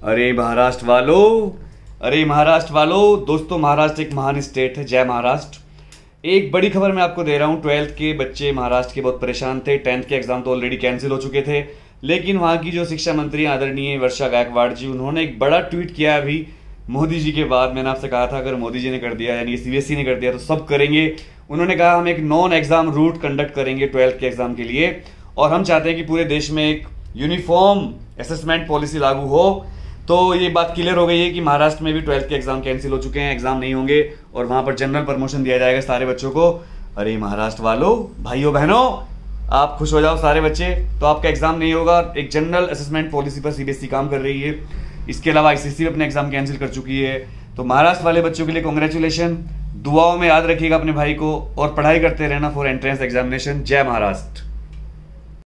अरे महाराष्ट्र वालों, अरे महाराष्ट्र वालों, दोस्तों महाराष्ट्र एक महान स्टेट है। जय महाराष्ट्र। एक बड़ी खबर मैं आपको दे रहा हूँ। 12th के बच्चे महाराष्ट्र के बहुत परेशान थे। 10th के एग्जाम तो ऑलरेडी कैंसिल हो चुके थे, लेकिन वहाँ की जो शिक्षा मंत्री आदरणीय वर्षा गायकवाड़ जी, उन्होंने एक बड़ा ट्वीट किया अभी मोदी जी के बाद। मैंने आपसे कहा था अगर मोदी जी ने कर दिया, यानी सीबीएसई ने कर दिया, तो सब करेंगे। उन्होंने कहा हम एक नॉन एग्जाम रूट कंडक्ट करेंगे 12th के एग्जाम के लिए, और हम चाहते हैं कि पूरे देश में एक यूनिफॉर्म असेसमेंट पॉलिसी लागू हो। तो ये बात क्लियर हो गई है कि महाराष्ट्र में भी 12th के एग्जाम कैंसिल हो चुके हैं, एग्जाम नहीं होंगे और वहां पर जनरल प्रमोशन दिया जाएगा सारे बच्चों को। अरे महाराष्ट्र वालों, भाइयों बहनों, आप खुश हो जाओ सारे बच्चे। तो आपका एग्जाम नहीं होगा। एक जनरल असेसमेंट पॉलिसी पर सीबीएसई काम कर रही है। इसके अलावा आईसीएसई अपने एग्जाम कैंसिल कर चुकी है। तो महाराष्ट्र वाले बच्चों के लिए कॉन्ग्रेचुलेशन। दुआओं में याद रखिएगा अपने भाई को और पढ़ाई करते रहना फॉर एंट्रेंस एग्जामिनेशन। जय महाराष्ट्र।